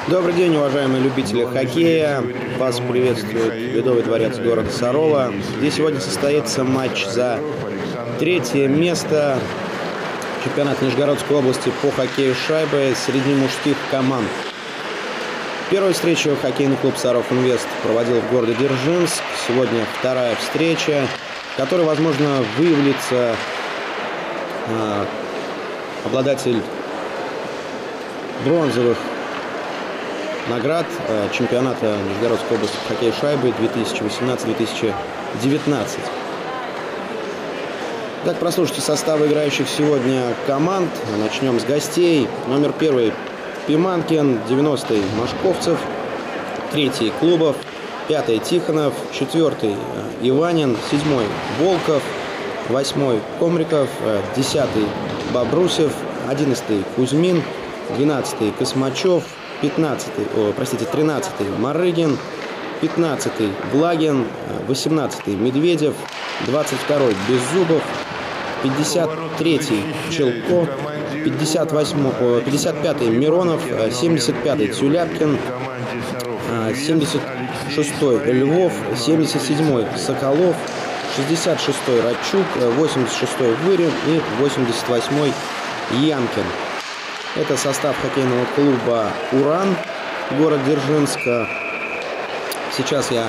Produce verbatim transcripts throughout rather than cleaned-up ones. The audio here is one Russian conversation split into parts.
Добрый день, уважаемые любители хоккея. Вас приветствует Ледовый дворец города Сарова, где сегодня состоится матч за третье место чемпионата Нижегородской области по хоккею с шайбой среди мужских команд. Первую встречу хоккейный клуб Саров Инвест проводил в городе Дзержинск. Сегодня вторая встреча, в которой, возможно, выявится э, обладатель бронзовых наград э, чемпионата Нижегородской области по хоккею с шайбой две тысячи восемнадцать — две тысячи девятнадцать. Так, прослушайте составы играющих сегодня команд. Начнем с гостей. Номер первый Пиманкин, девяностый Машковцев, третий Клубов, пятый Тихонов, четвертый Иванин, седьмой Волков, восьмой Комриков, десятый Бобрусев, одиннадцатый Кузьмин, двенадцатый Космачев, пятнадцатый, о, простите, тринадцатый Марыгин, пятнадцатый Влагин, восемнадцатый Медведев, двадцать второй Беззубов, пятьдесят третий Челко, пятьдесят восьмой, пятьдесят пятый Миронов, семьдесят пятый Тюляпкин, семьдесят шестой Львов, семьдесят седьмой Соколов, шестьдесят шестой Радчук, восемьдесят шестой Вырин и восемьдесят восьмой Янкин. Это состав хоккейного клуба «Уран», город Дзержинска. Сейчас я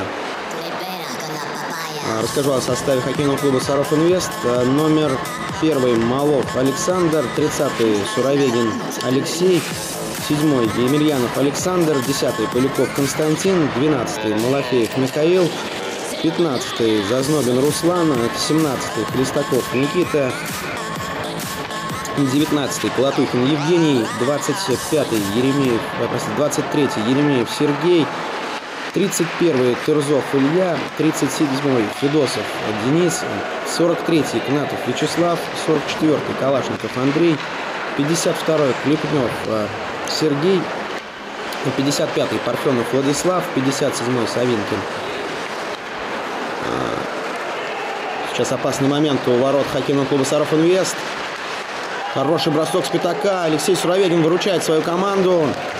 расскажу о составе хоккейного клуба «Саров Инвест». Номер первый Малов Александр, тридцатый Суровегин Алексей, седьмой Емельянов Александр, десятый Поляков Константин, двенадцатый Малафеев Михаил, пятнадцатый Зазнобин Руслан, семнадцатый Хлестаков Никита, девятнадцатый Колотухин Евгений, двадцать пятый Еремеев, простите, двадцать третий Еремеев Сергей, тридцать первый Тырзов Илья, тридцать седьмой Федосов Денис, сорок третий Кнатов Вячеслав, сорок четвёртый Калашников Андрей, пятьдесят второй Клепнев Сергей, пятьдесят пятый Парфенов Владислав, пятьдесят седьмой Савинкин. Сейчас опасный момент у ворот хоккейного клуба «Саров Инвест». Хороший бросок с пятака. Алексей Суровегин выручает свою команду.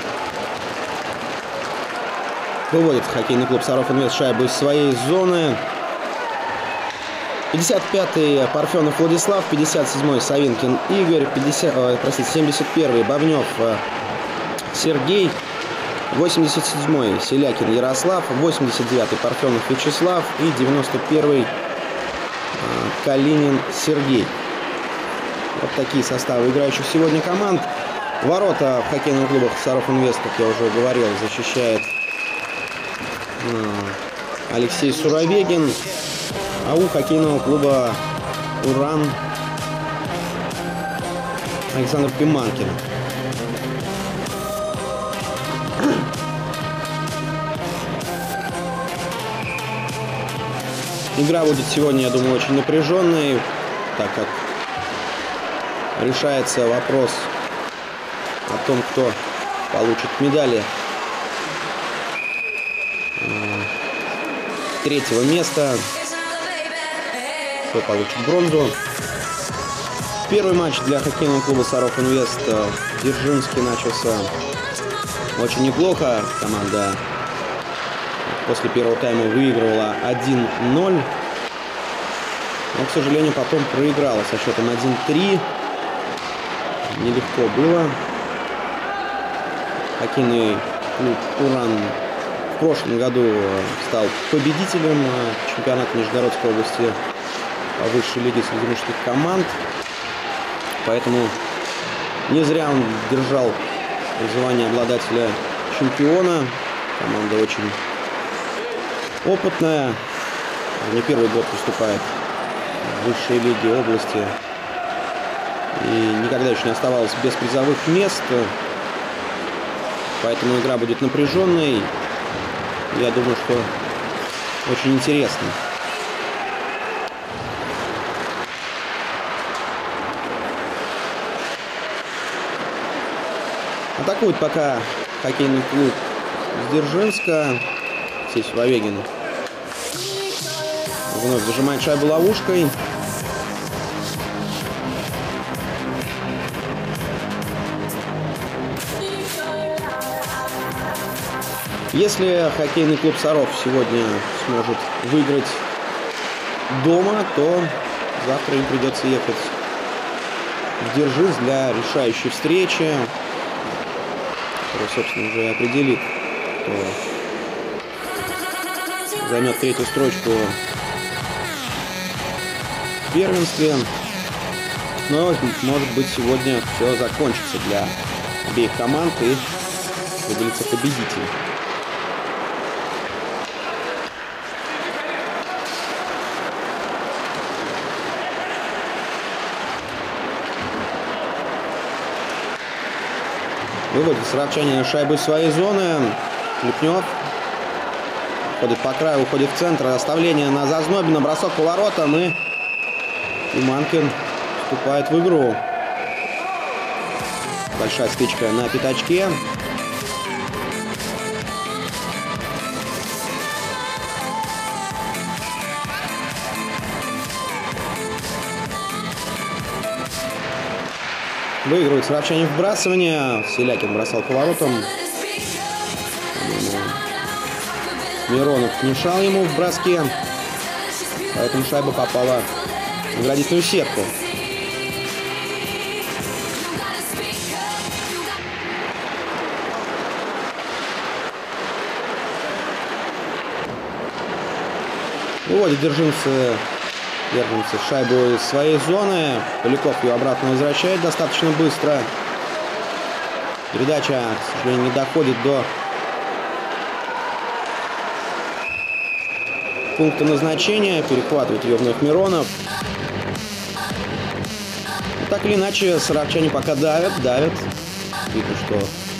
Выводит хоккейный клуб «Саров Инвест» шайбу из своей зоны. пятьдесят пятый Парфенов Владислав, пятьдесят седьмой Савинкин Игорь, пятьдесят, э, простите, семьдесят первый Бобнев Сергей, восемьдесят седьмой Селякин Ярослав, восемьдесят девятый Парфенов Вячеслав и девяносто первый э, Калинин Сергей. Вот такие составы играющих сегодня команд. Ворота в хоккейных клубах «Саров Инвест», как я уже говорил, защищает Алексей Суровегин, а у хоккейного клуба «Уран» Александр Пиманкин. Игра будет сегодня, я думаю, очень напряженной, так как решается вопрос о том, кто получит медали третьего места, кто получит бронзу. Первый матч для хоккейного клуба «Саров Инвест» в Дзержинске начался очень неплохо. Команда после первого тайма выигрывала один ноль, но, к сожалению, потом проиграла со счетом один три. Нелегко было. Хоккейный клуб «Уран» в прошлом году стал победителем чемпионата Нижегородской области по высшей лиге среди мужских команд. Поэтому не зря он держал звание обладателя чемпиона. Команда очень опытная. Не первый год выступает в высшей лиге области. И никогда еще не оставалось без призовых мест. Поэтому игра будет напряженной. Я думаю, что очень интересно. Атакует пока хоккейный клуб с Дзержинска. Здесь Суровегин вновь зажимает шайбу ловушкой. Если хоккейный клуб «Саров» сегодня сможет выиграть дома, то завтра им придется ехать в Дзержинск для решающей встречи, которая, собственно, уже определит, кто займет третью строчку в первенстве. Но, может быть, сегодня все закончится для обеих команд и выделится победитель. Выводит саровчане шайбу из своей зоны. Лепнев ходит по краю, уходит в центр. Оставление на Зазнобина. Бросок поворотом. И Иманкин вступает в игру. Большая стычка на пятачке. Выигрывает саровчане вбрасывание. Селякин бросал поворотом. Миронов мешал ему в броске. Поэтому шайба попала в наградительную сетку. Выводит Дзержинцы. Держимся шайбу из своей зоны. Поляков ее обратно возвращает достаточно быстро. Передача, к сожалению, не доходит до пункта назначения. Перехватывает ее вновь Миронов. Но так или иначе, саровчане пока давят, давят. Видно, что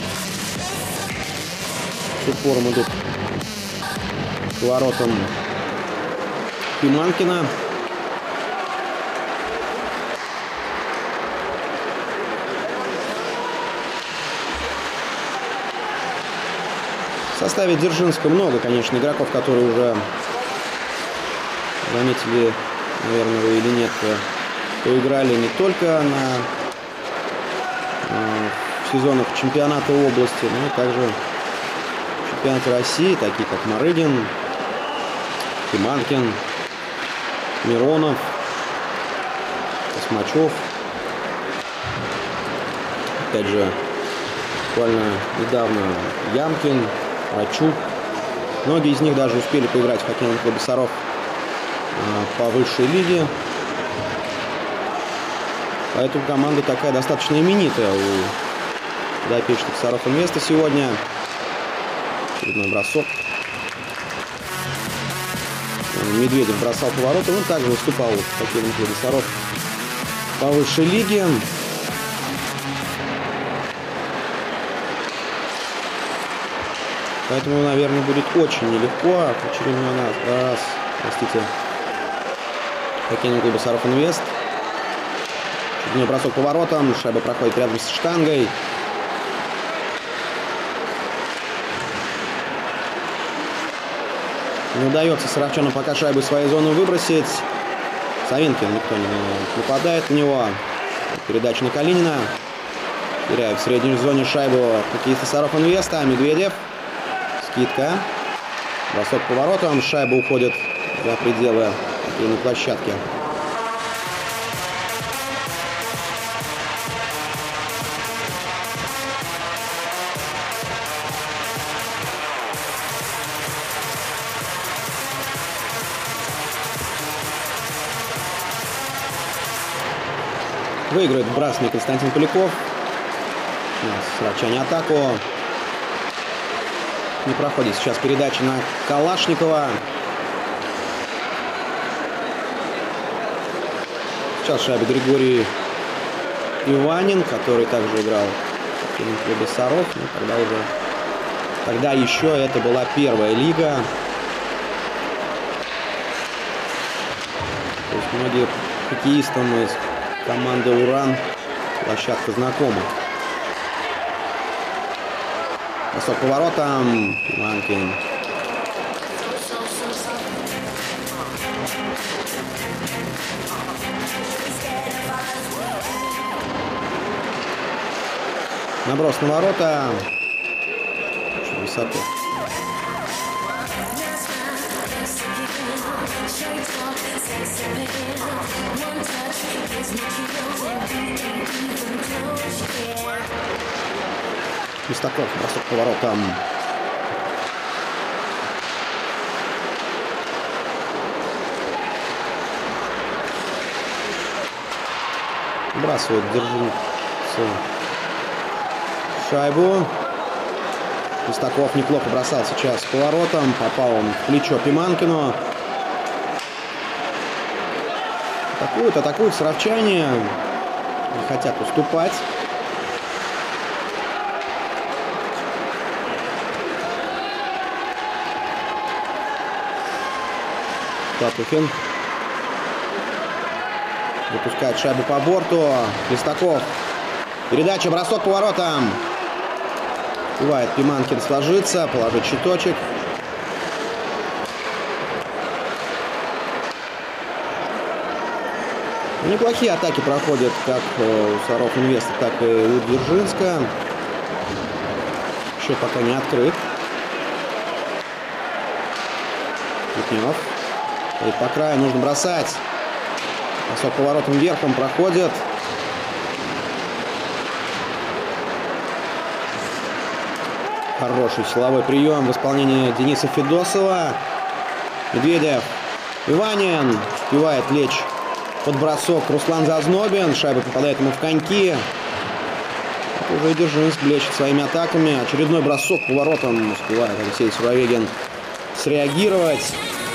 с упором идут к воротам Иманкина. В составе Дзержинска много, конечно, игроков, которые уже заметили, наверное, вы или нет, поиграли не только на э, в сезонах чемпионата области, но и также в чемпионате России, такие как Марыгин, Иманкин, Миронов, Космачев. Опять же, буквально недавно Ямкин, Рачук. Многие из них даже успели поиграть в хоккейном клубе «Саров» по высшей лиге. Поэтому команда такая достаточно именитая у подопечных «Саров Инвеста» сегодня. Очередной бросок. Медведев бросал поворотом. Он также выступал в хоккейном клубе «Саров» по высшей лиге. Поэтому, наверное, будет очень нелегко в очередной раз, простите, хоккейном клубе «Саров Инвест». Очередной бросок поворотом. Шайба проходит рядом с штангой. Не удается саровчанам пока шайбу из своей зоны выбросить. Савинкин, никто не нападает на него. Передача на Калинина. Теряют в средней зоне шайбу хоккеисты «Саров Инвеста». Медведев. Скидка. Бросок поворотом. Шайба уходит за пределы хоккейной площадки. Выигрывает вбрасывание Константин Поляков. Саровчане атаку. Не проходит сейчас передача на Калашникова. Сейчас шайба Григорий Иванин, который также играл в клубе «Саров». Но тогда уже, тогда еще это была первая лига. То есть многие хоккеистам из команды «Уран» площадка знакома. Бросок поворотом. Иманкин. Наброс на ворота. Очень высоко. Хлестаков, бросок поворотом. Бросает, держит шайбу. Хлестаков неплохо бросал сейчас поворотом. Попал он в плечо Пиманкину. Атакуют, атакуют саровчане. Не хотят уступать. Татухин выпускает шайбу по борту. Хлестаков. Передача, бросок поворотом. Успевает Пиманкин сложиться, положить щиточек. Неплохие атаки проходят как у Саров Инвеста, так и у Дзержинска. Счет пока не открыт. Литнев. И по краю нужно бросать. Бросок поворотом вверх, он проходит. Хороший силовой прием в исполнении Дениса Федосова. Медведев. Иванин успевает лечь под бросок. Руслан Зазнобин. Шайба попадает ему в коньки. Это уже Дзержинск блещет своими атаками. Очередной бросок поворотом. Успевает Алексей Суровегин среагировать.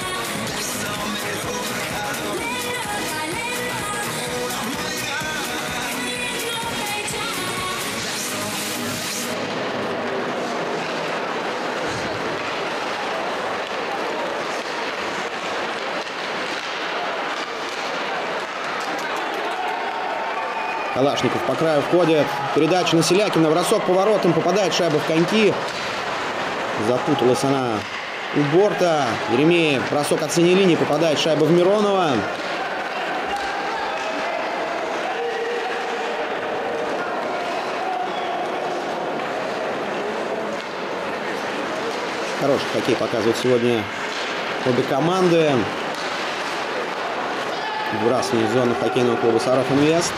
Калашников по краю входит. Передача на Селякина. Бросок поворотом. Попадает шайба в коньки. Запуталась она у борта. Еремеев. Бросок от синей линии. Попадает шайба в Миронова. Хороший хоккей показывают сегодня обе команды. Выбрасывание в зону хоккейного клуба Саров Инвест.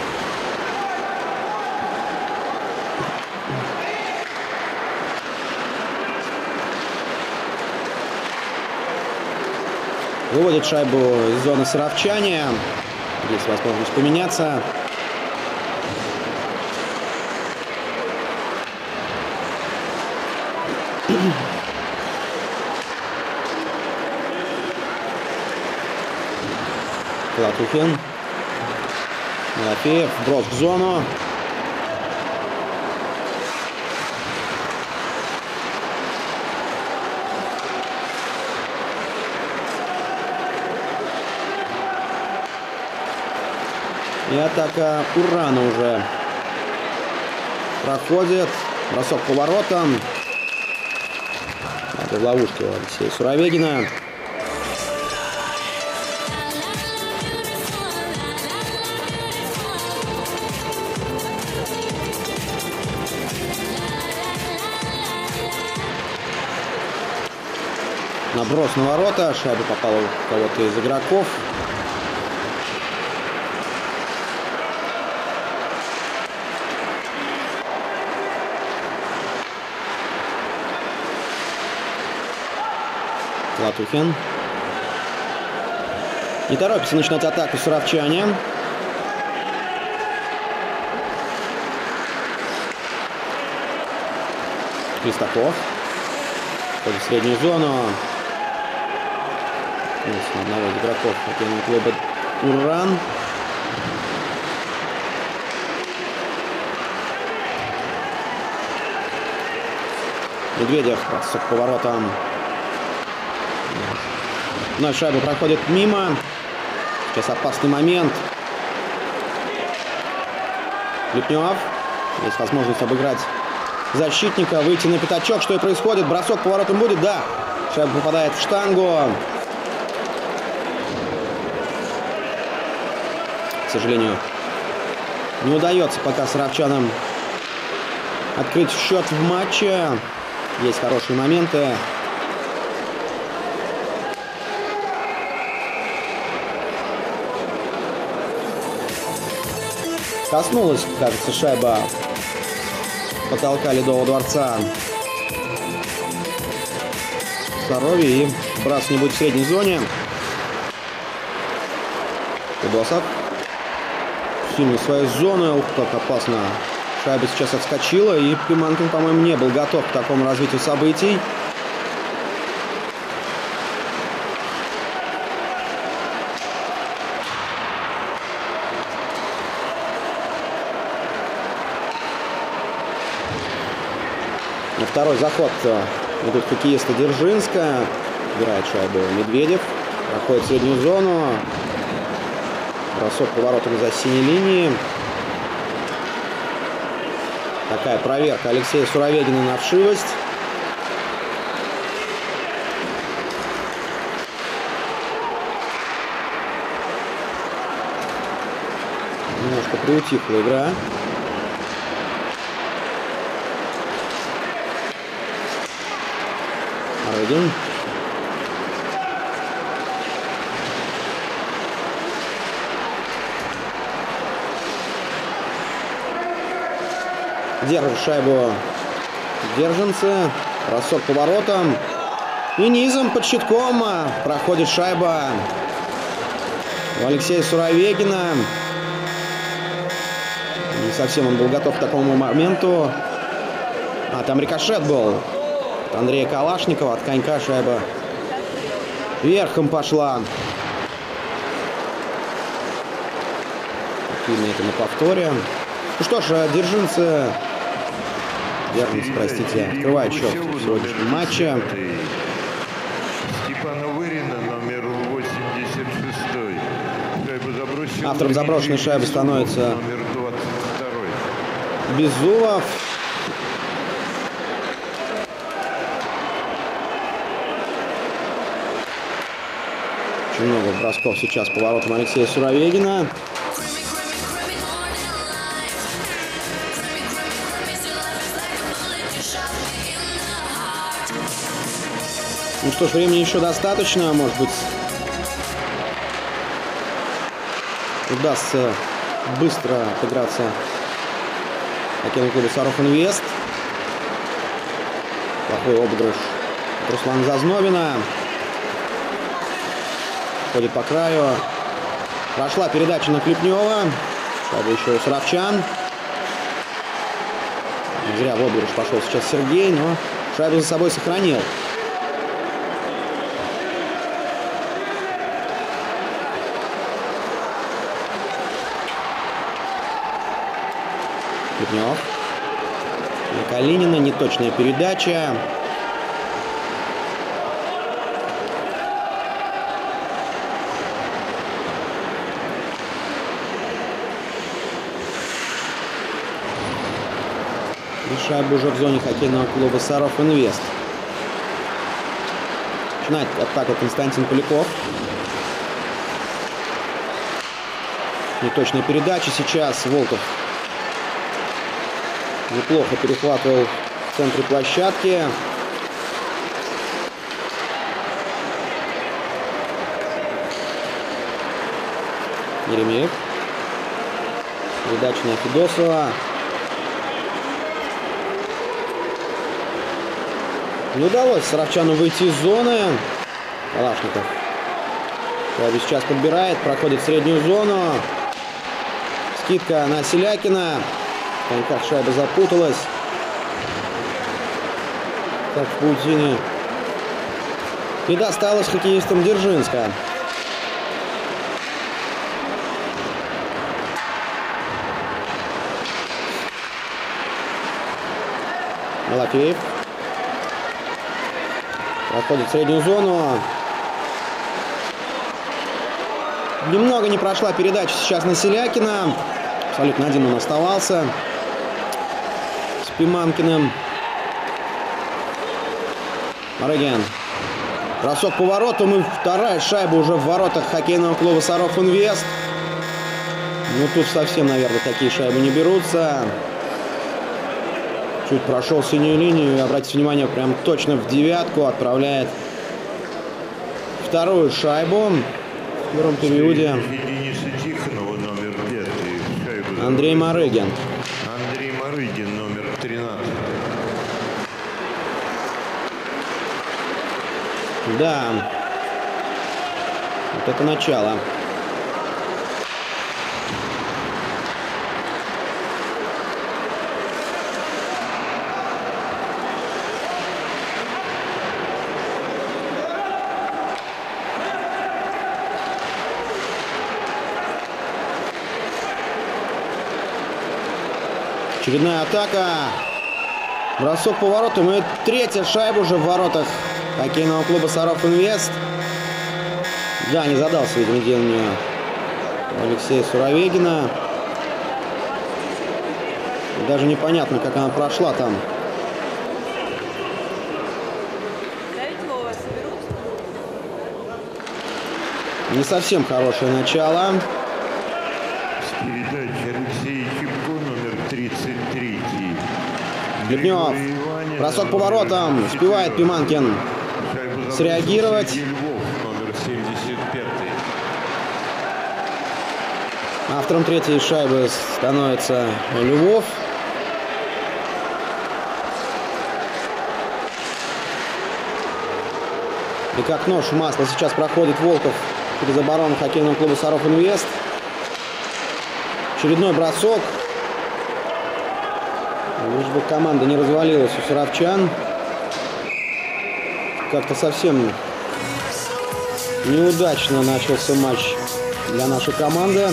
Выводит шайбу из зоны саровчане. Есть возможность поменяться. Клатухин. Малафеев. Брос в зону. И атака Урана уже проходит. Бросок поворотом. Это в ловушке у Алексея Суровегина. Наброс на ворота. Шайба попала у кого-то из игроков. Латухин. Не торопится начинать атаку саровчане. Хлестаков. Входит в среднюю зону. Одного из игроков хоккейного клуба Уран. Медведев с поворотом. Но шайба проходит мимо. Сейчас опасный момент. Литнев. Есть возможность обыграть защитника. Выйти на пятачок. Что и происходит. Бросок поворотом будет? Да. Шайба попадает в штангу. К сожалению, не удается пока саровчанам открыть счет в матче. Есть хорошие моменты. Коснулась, кажется, шайба потолка Ледового дворца Сарове, и брас не будет в средней зоне. Кудосов сильно своей зоны. Ух, как опасно. Шайба сейчас отскочила, и Пиманкин, по-моему, не был готов к такому развитию событий. На второй заход идут хоккеисты Дзержинска. Играет шайбу Медведев. Проходит в среднюю зону. Бросок поворотом за синей линии. Такая проверка Алексея Суровегина на вшивость. Немножко приутихла игра. Рыгин. Держит шайбу Дзержинцы. Бросок поворотом. И низом под щитком проходит шайба у Алексея Суровегина. Не совсем он был готов к такому моменту. А, там рикошет был от Андрея Калашникова. От конька шайба верхом пошла. Видно это на повторе. Ну что ж, Дзержинцы, Дзержинцы, простите, открывает счет в сегодняшнем матче. Автором заброшенной шайбы становится Безулов. Очень много бросков сейчас поворотом Алексея Суровегина. Ну что ж, времени еще достаточно. Может быть, удастся быстро отыграться хоккейному клубу Саров Инвест. Плохой обыгрыш Руслана Зазнобина. Ходит по краю. Прошла передача на Клепнева. Шайба еще у Саровчан. Не зря в обыгрыш пошел сейчас Сергей, но шайбу за собой сохранил. Клепнев. На Калинина. Неточная передача. И шайба уже в зоне хоккейного клуба Саров Инвест. Начинает атаку Константин Поляков. Неточная передача сейчас. Волков неплохо перехватывал в центре площадки. Еремеев. Передача на Федосова. Не удалось Саровчану выйти из зоны. Калашников шайбу сейчас подбирает, проходит в среднюю зону. Скидка на Селякина. В коньках шайба запуталась. Так в паутине. И досталось хоккеистам Дзержинска. Малафеев. Проходит в среднюю зону. Немного не прошла передача сейчас на Селякина. Абсолютно один он оставался. С Пиманкиным. Рыгин. Бросок поворотом, и вторая шайба уже в воротах хоккейного клуба Саров Инвест. Ну тут совсем, наверное, такие шайбы не берутся. Чуть прошел синюю линию и, обратите внимание, прям точно в девятку отправляет вторую шайбу в первом периоде. Дениса Тихонова, номер пять, шайбу Андрей Марыгин. Андрей Марыгин, номер тринадцать. Да. Вот это начало. Очередная атака. Бросок по воротам. И третья шайба уже в воротах хоккейного клуба Саров Инвест. Да, не задался, видимо, деланию Алексея Суровегина. Даже непонятно, как она прошла там. Не совсем хорошее начало. С передачи Алексея Чепко, номер тридцать три. Лепнев. Бросок по воротам. Успевает Пиманкин среагировать. Львов, номер семьдесят пять. Автором третьей шайбы становится Львов. И как нож в масло сейчас проходит Волков через оборону хоккейного клуба Саров Инвест. Очередной бросок. Лишь бы команда не развалилась у саровчан. Как-то совсем неудачно начался матч для нашей команды.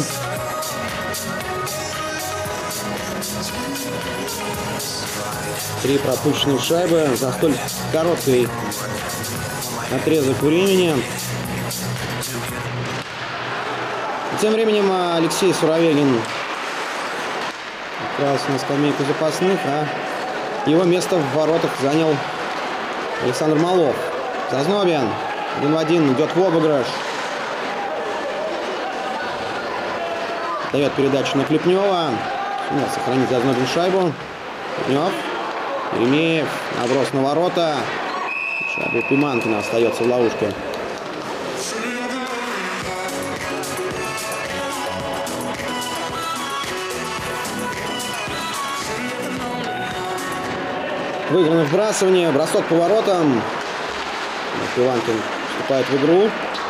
Три пропущенные шайбы за столь короткий отрезок времени. И тем временем Алексей Суровегин отправился на скамейку запасных, а его место в воротах занял Александр Малов. Зазнобин один в один идет в обыгрыш. Дает передачу на Клепнева. Сумел сохранить Зазнобин шайбу. Клепнев. Еремеев. Наброс на ворота. Шайба у Пиманкина остается в ловушке. Выиграно вбрасывание. Бросок по воротам. Пиманкин вступает в игру.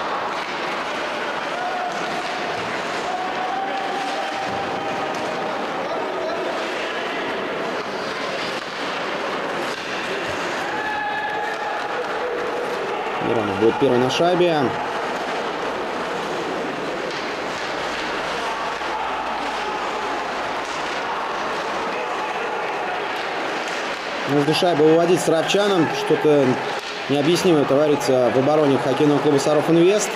Миронов будет первый на шайбе. Нужно шайбу выводить саровчанам. Что-то необъяснимое творится в обороне хоккейного клуба Саров Инвест.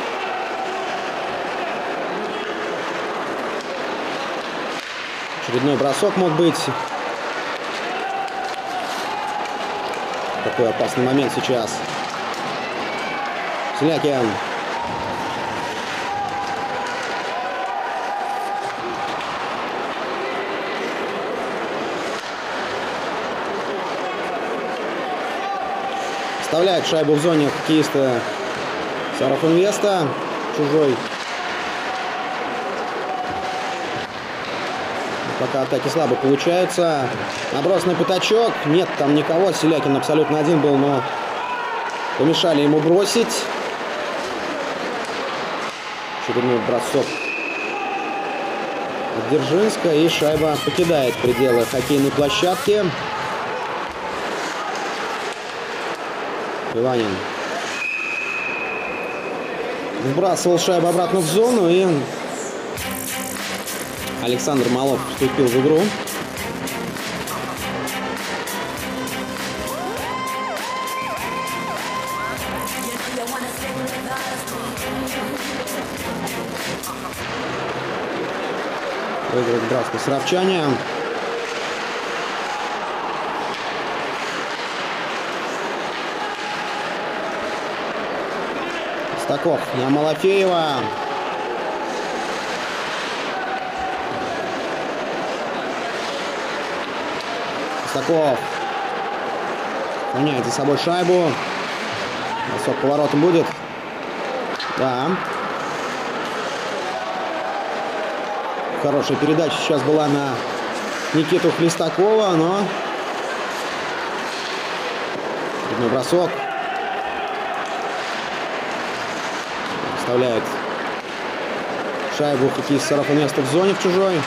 Очередной бросок мог быть. Такой опасный момент сейчас. Слякин. Вставляет шайбу в зоне хоккеиста Саров Инвеста. Чужой. Пока атаки слабо получаются. Наброс на пятачок. Нет там никого. Селякин абсолютно один был, но помешали ему бросить. Очередной бросок от Дзержинска. И шайба покидает пределы хоккейной площадки. Иванин вбрасывал шайбу обратно в зону, и Александр Малов вступил в игру. Выиграет братство саровчане. Стаков на Малафеева. Стаков гоняет за собой шайбу. Бросок по воротам будет. Да. Хорошая передача сейчас была на Никиту Хлестакова, но трудный бросок. Вставляет шайбу хоккеист Сарафан Инвеста в зоне в чужой.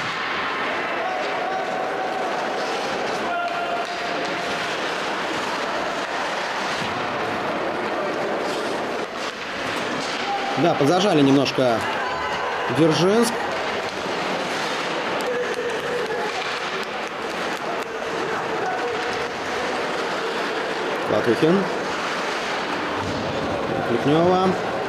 Да, подзажали немножко Дзержинск. Латухин. Клепнева.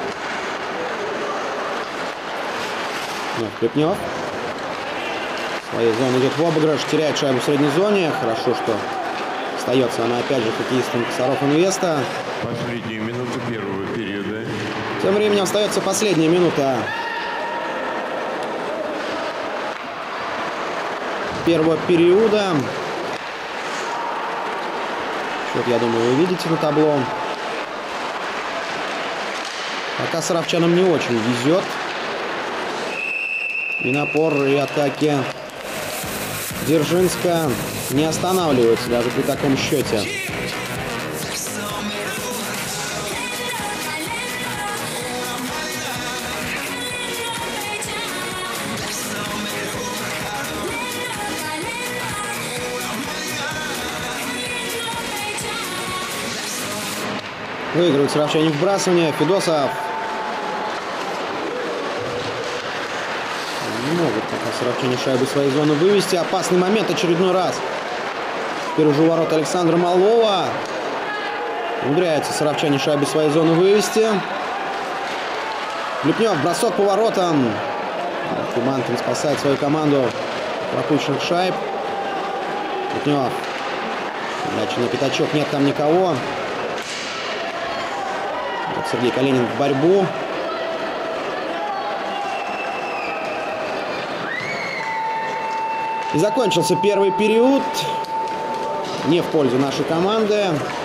Нет, Клепнев. В своей зоне идет в обыгрыш, теряет шайбу в средней зоне. Хорошо, что остается она опять же хоккеистом Сарафан Инвеста. Последние минуты первого периода. Тем временем остается последняя минута первого периода. Счет, я думаю, вы видите на табло. Пока саровчанам не очень везет. И напор, и атаки Дзержинска не останавливаются даже при таком счете. Выигрывают саровчане вбрасывание. Федосов. Не могут пока саровчане шайбу своей зоны вывести. Опасный момент очередной раз. Теперь уже у ворот Александра Малова. Умудряются саровчане шайбу своей зоны вывести. Клепнев. Бросок по воротам. Кумантин спасает свою команду пропущенных шайб. Клепнев. Дальше на пятачок. Нет там никого. Сергей Калинин в борьбу. И закончился первый период. Не в пользу нашей команды.